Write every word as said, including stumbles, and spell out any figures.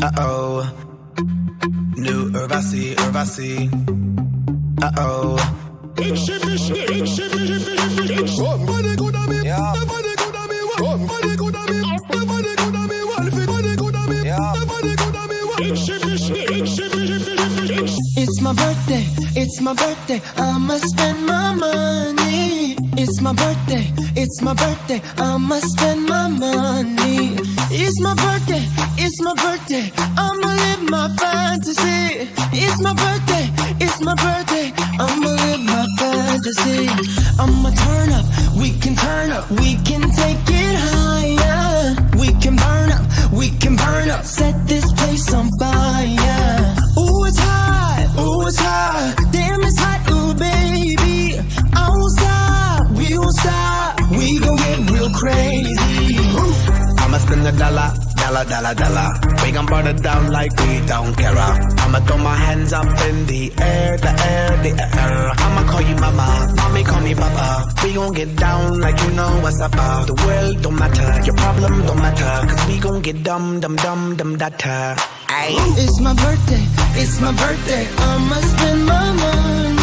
Uh-oh. New Urvasi, Urvasi. Uh-oh. Somebody could have me, somebody could have me, somebody could have me, somebody could have me, somebody could have me, somebody could have me. It's my birthday, it's my birthday, I'ma spend my money. It's my birthday, it's my birthday, I'ma spend my money. It's my birthday, it's my birthday, I'ma live my fantasy. It's my birthday, it's my birthday, I'ma live my fantasy. I'ma turn up, we can turn up, we can take it higher. We can burn up, we can burn up, set this place on fire. Ooh, it's hot, ooh, it's hot, damn, it's hot, ooh, baby. I won't stop, we won't stop, we gon' get real crazy. I'ma spend a dollar, dollar, dollar, dollar. We gon' burn it down like we don't care. I'ma throw my hands up in the air, the air, the air. I'ma call you mama, mommy call me papa. We gon' get down like you know what's up. The world don't matter, your problem don't matter, cause we gon' get dumb, dumb, dumb, dumb, data. It's my birthday, it's my birthday, I'ma spend my money.